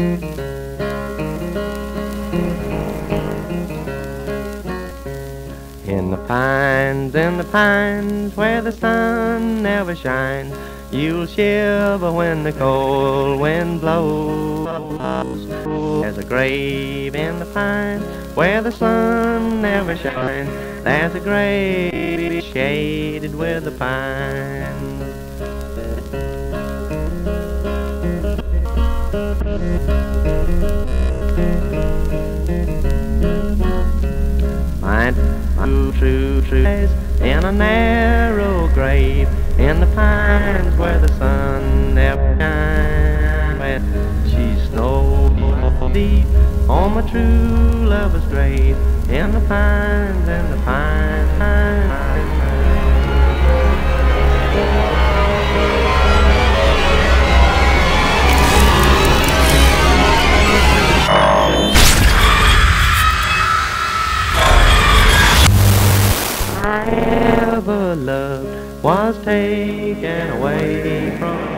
In the pines, where the sun never shines, you'll shiver when the cold wind blows. There's a grave in the pines, where the sun never shines. There's a grave shaded with the pines. My true eyes in a narrow grave in the pines where the sun never shines. When she's snow deep on my true lover's grave in the pines, in the pines. I ever loved was taken away from